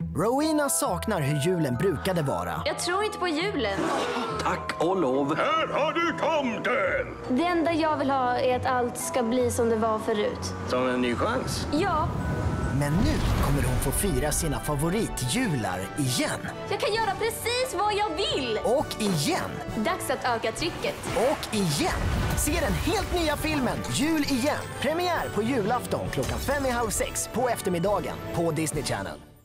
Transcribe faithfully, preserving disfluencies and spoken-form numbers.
Rowena saknar hur julen brukade vara. Jag tror inte på julen. Tack och lov. Här har du tomten! Det enda jag vill ha är att allt ska bli som det var förut. Som en ny chans. Ja, Men nu kommer hon få fira sina favoritjular igen. jag kan göra precis vad jag vill. Och igen. Dags att öka trycket. Och igen. Se den helt nya filmen Jul igen. Premiär på julafton klockan fem i halv sex på eftermiddagen på Disney Channel.